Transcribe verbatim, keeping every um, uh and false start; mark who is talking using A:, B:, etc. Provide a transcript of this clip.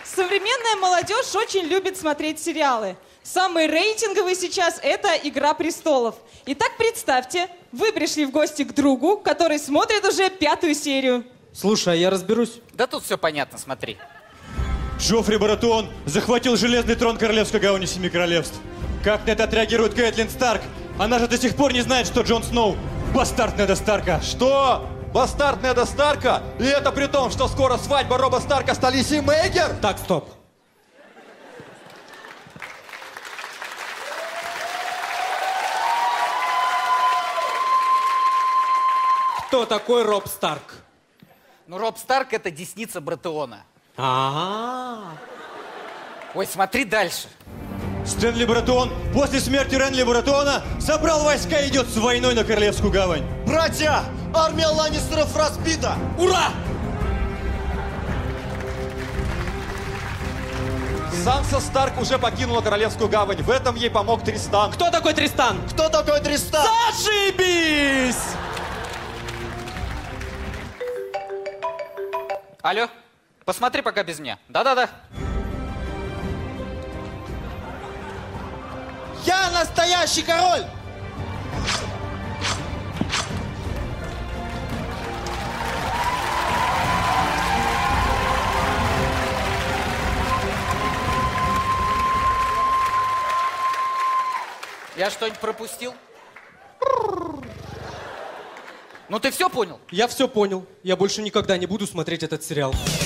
A: Современная молодежь очень любит смотреть сериалы. Самый рейтинговый сейчас – это «Игра престолов». Итак, представьте, вы пришли в гости к другу, который смотрит уже пятую серию.
B: Слушай, а я разберусь.
C: Да тут все понятно, смотри.
D: Джоффри Баратеон захватил железный трон королевской гавани Семи Королевств. Как на это отреагирует Кэтлин Старк? Она же до сих пор не знает, что Джон Сноу – бастард Неда Старка.
E: Что? Бастард Неда Старка? И это при том, что скоро свадьба Роба Старка с Алисией Мейгер?
B: Так, стоп. Кто такой Роб Старк?
C: Ну, Роб Старк — это десница Баратеона.
B: А-а-а.
C: Ой, смотри дальше.
D: Стэнли Баратеон после смерти Ренли Баратеона собрал войска и идет с войной на Королевскую гавань.
E: Братья! Армия Ланнистеров разбита!
B: Ура!
E: Санса Старк уже покинула Королевскую гавань. В этом ей помог Тристан.
B: Кто такой Тристан?
E: Кто такой Тристан?
B: Зашибись!
C: Алло, посмотри пока без меня. Да-да-да.
E: Я настоящий король!
C: Я что-нибудь пропустил? Ну ты все понял?
B: Я все понял. Я больше никогда не буду смотреть этот сериал.